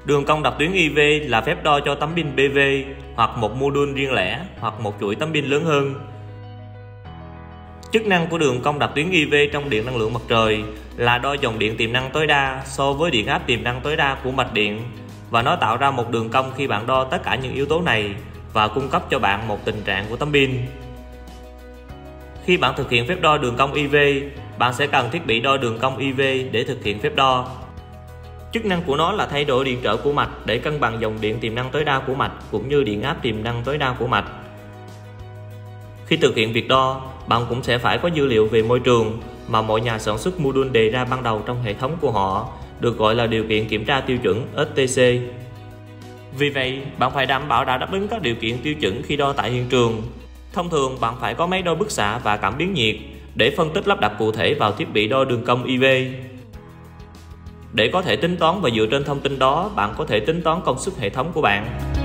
Đường cong đặc tuyến IV là phép đo cho tấm pin PV hoặc một module riêng lẻ hoặc một chuỗi tấm pin lớn hơn. Chức năng của đường cong đặc tuyến IV trong điện năng lượng mặt trời là đo dòng điện tiềm năng tối đa so với điện áp tiềm năng tối đa của mạch điện, và nó tạo ra một đường cong khi bạn đo tất cả những yếu tố này và cung cấp cho bạn một tình trạng của tấm pin. Khi bạn thực hiện phép đo đường cong IV, bạn sẽ cần thiết bị đo đường cong IV để thực hiện phép đo. Chức năng của nó là thay đổi điện trở của mạch để cân bằng dòng điện tiềm năng tối đa của mạch cũng như điện áp tiềm năng tối đa của mạch. Khi thực hiện việc đo, bạn cũng sẽ phải có dữ liệu về môi trường mà mọi nhà sản xuất module đề ra ban đầu trong hệ thống của họ, được gọi là điều kiện kiểm tra tiêu chuẩn STC. Vì vậy, bạn phải đảm bảo đã đáp ứng các điều kiện tiêu chuẩn khi đo tại hiện trường. Thông thường, bạn phải có máy đo bức xạ và cảm biến nhiệt để phân tích lắp đặt cụ thể vào thiết bị đo đường cong IV. Để có thể tính toán và dựa trên thông tin đó, bạn có thể tính toán công suất hệ thống của bạn.